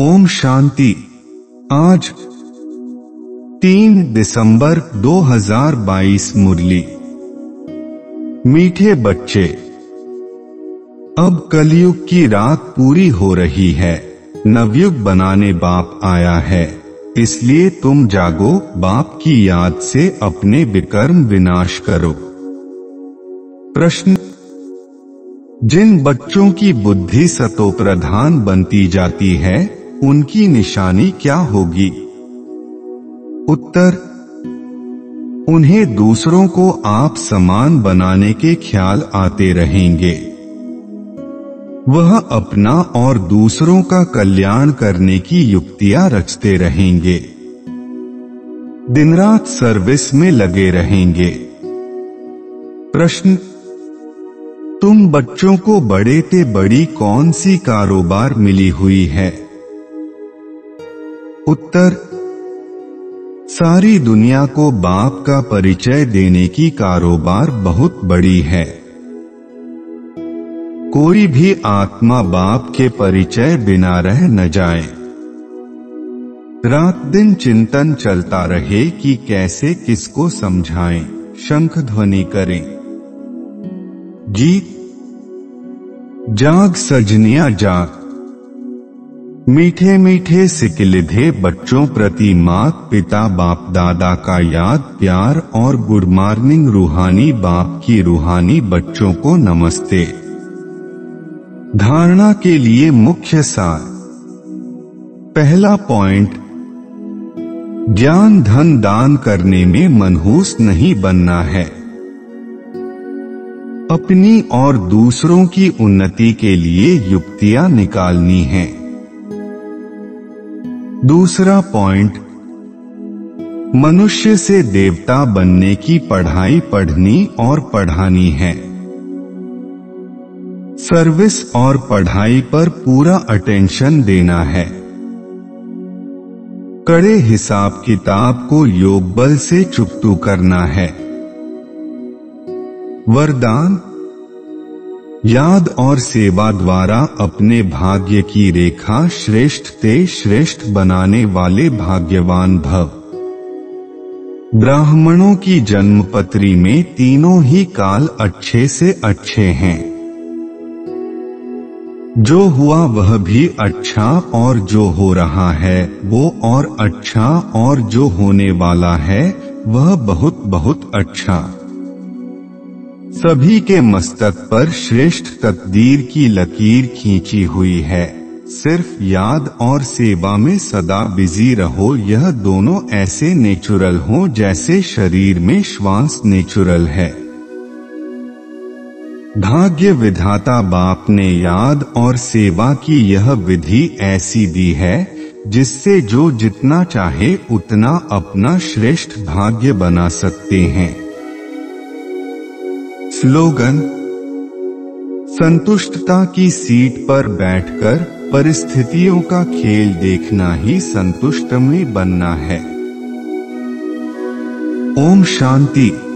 ओम शांति। आज 3 दिसंबर 2022 मुरली। मीठे बच्चे, अब कलयुग की रात पूरी हो रही है, नवयुग बनाने बाप आया है। इसलिए तुम जागो, बाप की याद से अपने विकर्म विनाश करो। प्रश्न: जिन बच्चों की बुद्धि सतोप्रधान बनती जाती है, उनकी निशानी क्या होगी? उत्तर: उन्हें दूसरों को आप समान बनाने के ख्याल आते रहेंगे। वह अपना और दूसरों का कल्याण करने की युक्तियां रचते रहेंगे। दिन रात सर्विस में लगे रहेंगे। प्रश्न: तुम बच्चों को बड़े से बड़ी कौन सी कारोबार मिली हुई है? उत्तर: सारी दुनिया को बाप का परिचय देने की कारोबार बहुत बड़ी है। कोई भी आत्मा बाप के परिचय बिना रह न जाए। रात दिन चिंतन चलता रहे कि कैसे किसको समझाएं, शंख ध्वनि करें। गीत: जाग सजनिया जाग। मीठे मीठे सिकिलिधे बच्चों प्रति मात पिता बाप दादा का याद प्यार और गुड मॉर्निंग। रूहानी बाप की रूहानी बच्चों को नमस्ते। धारणा के लिए मुख्य सार। पहला पॉइंट: ज्ञान धन दान करने में मनहूस नहीं बनना है। अपनी और दूसरों की उन्नति के लिए युक्तियां निकालनी हैं। दूसरा पॉइंट: मनुष्य से देवता बनने की पढ़ाई पढ़नी और पढ़ानी है। सर्विस और पढ़ाई पर पूरा अटेंशन देना है। कड़े हिसाब किताब को योग बल से चुकतू करना है। वरदान: याद और सेवा द्वारा अपने भाग्य की रेखा श्रेष्ठ ते श्रेष्ठ बनाने वाले भाग्यवान भव। ब्राह्मणों की जन्मपत्री में तीनों ही काल अच्छे से अच्छे हैं। जो हुआ वह भी अच्छा और जो हो रहा है वो और अच्छा और जो होने वाला है वह बहुत बहुत अच्छा। सभी के मस्तक पर श्रेष्ठ तकदीर की लकीर खींची हुई है। सिर्फ याद और सेवा में सदा बिजी रहो। यह दोनों ऐसे नेचुरल हों जैसे शरीर में श्वास नेचुरल है। भाग्य विधाता बाप ने याद और सेवा की यह विधि ऐसी दी है जिससे जो जितना चाहे उतना अपना श्रेष्ठ भाग्य बना सकते हैं। स्लोगन: संतुष्टता की सीट पर बैठकर परिस्थितियों का खेल देखना ही संतुष्ट में बनना है। ओम शांति।